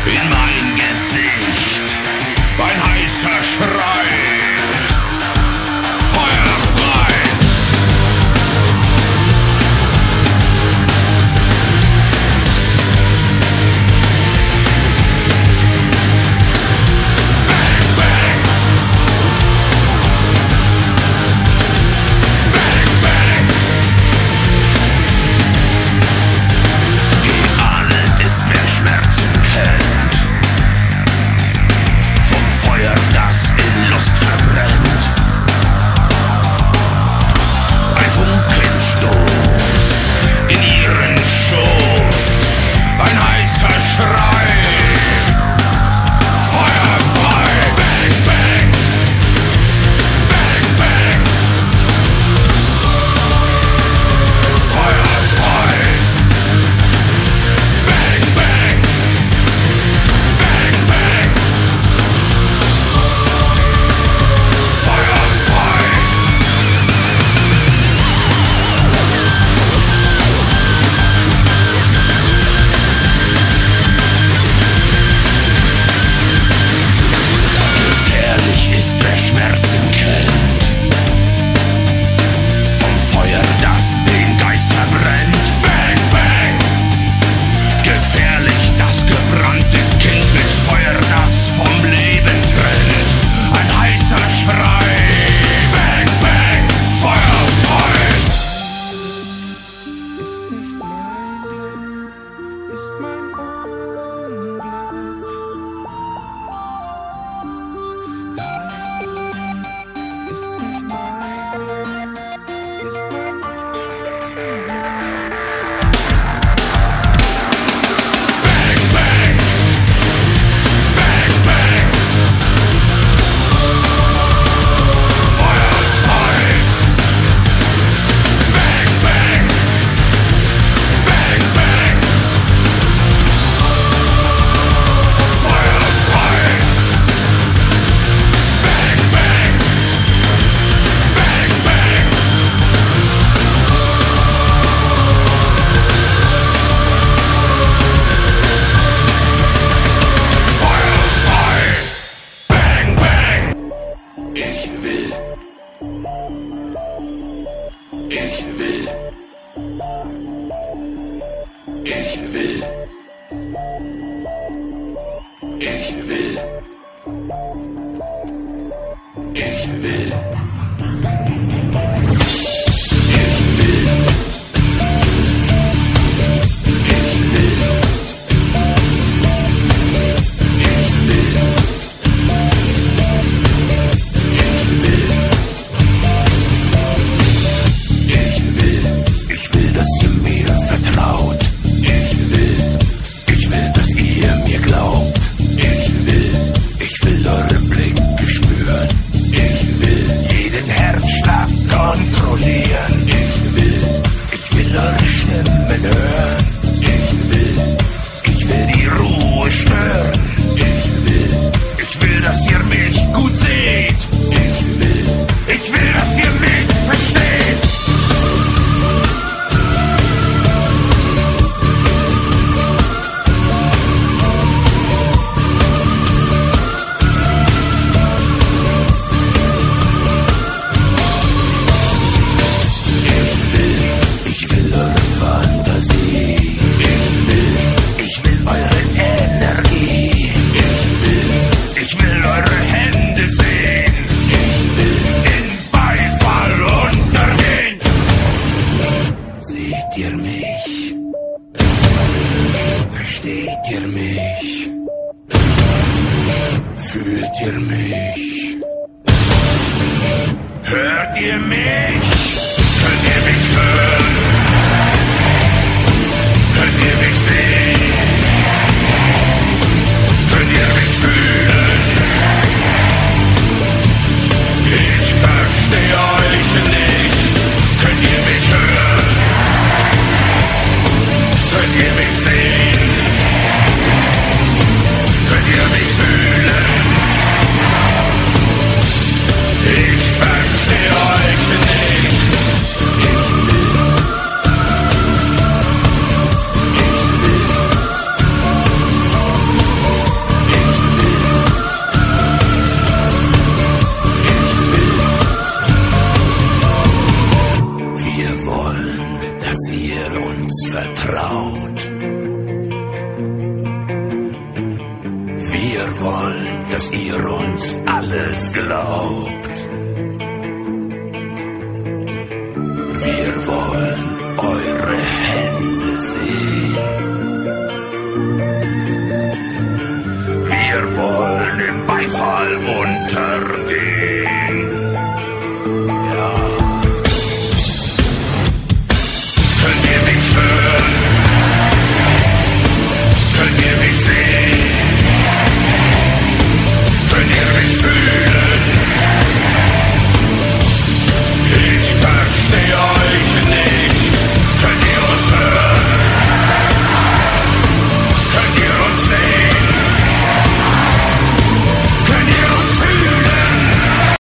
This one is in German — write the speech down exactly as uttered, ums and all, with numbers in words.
in mein Gesicht. Ein heißer Schrei, feuerfrei. Das in Lust verbrennt. Ein Funkenstoß in ihren Schoß, ein heißer Schrei, feuerfrei. Bang, bang, bang, bang, feuerfrei. Bang, bang, bang, bang. Ist wer Schmerzen kennt, vom Feuer, das den Geist verbrennt. Bang, bang, gefährlich das gebrannte Kind mit Feuer, das vom Leben trennt. Ein heißer Schrei, bang, bang, feuerfrei. Ist nicht mein Glück, ist mein Unglück. Ich verstehe euch nicht. laut. Wir wollen, dass ihr uns alles glaubt. Wir wollen eure Hände sehen. Wir wollen den Beifall